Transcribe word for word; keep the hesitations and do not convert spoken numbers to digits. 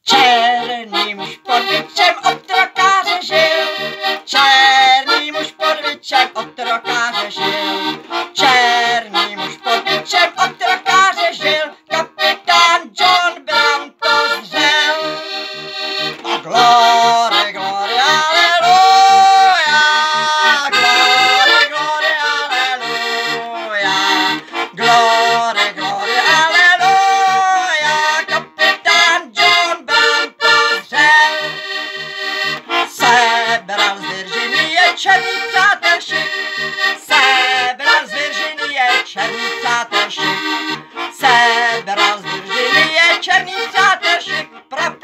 Černý muž pod bičem otrokáře žil, černý muž pod bičem otrokáře žil, černý muž pod bičem otrokáře žil, kapitán John Brown to zřel. A glory, glory, aleluja, glory, glory, aleluja, glory, glory, aleluja, kapitán John Brown to zřel. Sebral z Virginie černý přátelšik, sebral z Virginie černý přátelšik, sebral z Virginie černý přátelšik, pro